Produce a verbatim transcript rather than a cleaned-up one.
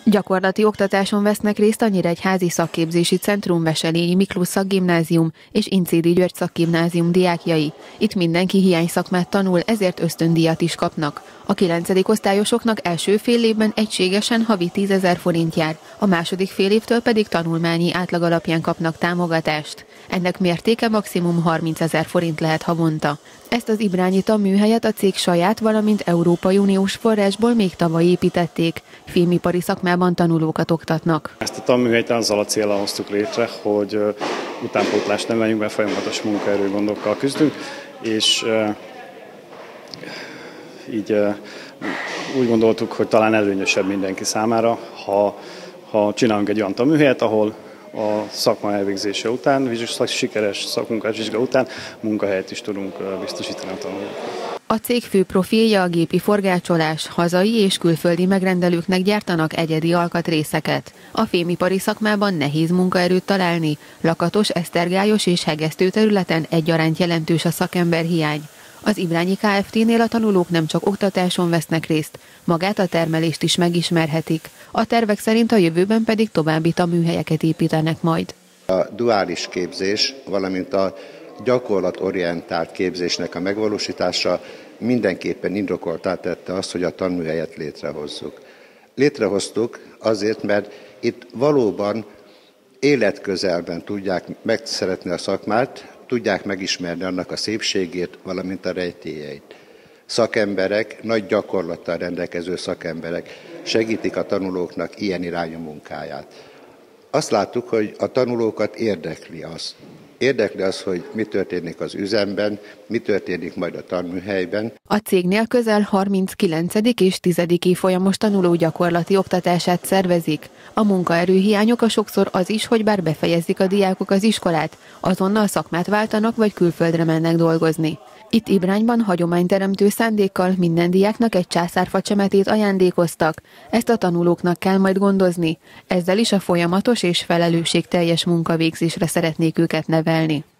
Gyakorlati oktatáson vesznek részt a Nyíregyházi Szakképzési Centrum, Veselényi Miklós Szakgimnázium és Incédi György Szakgimnázium diákjai. Itt mindenki hiányszakmát tanul, ezért ösztöndíjat is kapnak. A kilencedik osztályosoknak első fél évben egységesen havi tízezer forint jár, a második fél évtől pedig tanulmányi átlag alapján kapnak támogatást. Ennek mértéke maximum harmincezer forint lehet havonta. Ezt az Ibrányi tanműhelyet a cég saját, valamint Európai Uniós forrásból még tavaly építették. Fémipari szakmában tanulókat oktatnak. Ezt a tanműhelyt azzal a céllal hoztuk létre, hogy utánpótlást neveljünk, mert folyamatos munkaerő gondokkal küzdünk, és így úgy gondoltuk, hogy talán előnyösebb mindenki számára, ha, ha csinálunk egy olyan tanműhelyet, ahol a szakma elvégzése után, sikeres szakmunkás után munkahelyet is tudunk biztosítani a tanulóknak. A cég fő profilja a gépi forgácsolás, hazai és külföldi megrendelőknek gyártanak egyedi alkatrészeket. A fémipari szakmában nehéz munkaerőt találni, lakatos, esztergályos és hegesztő területen egyaránt jelentős a szakemberhiány. Az Ibrányi Kft-nél a tanulók nem csak oktatáson vesznek részt, magát a termelést is megismerhetik. A tervek szerint a jövőben pedig további tanműhelyeket építenek majd. A duális képzés, valamint a gyakorlatorientált képzésnek a megvalósítása mindenképpen indokoltá tette azt, hogy a tanműhelyet létrehozzuk. Létrehoztuk azért, mert itt valóban életközelben tudják megszeretni a szakmát, tudják megismerni annak a szépségét, valamint a rejtélyeit. Szakemberek, nagy gyakorlattal rendelkező szakemberek segítik a tanulóknak ilyen irányú munkáját. Azt láttuk, hogy a tanulókat érdekli az. Érdekli az, hogy mi történik az üzemben, mi történik majd a tanműhelyben. A cégnél közel harminckilencedik és tizedik évfolyamos tanuló gyakorlati oktatását szervezik. A munkaerőhiány oka sokszor az is, hogy bár befejezik a diákok az iskolát, azonnal szakmát váltanak vagy külföldre mennek dolgozni. Itt Ibrányban hagyományteremtő szándékkal minden diáknak egy császárfa csemetét ajándékoztak. Ezt a tanulóknak kell majd gondozni. Ezzel is a folyamatos és felelősségteljes munkavégzésre szeretnék őket nevelni.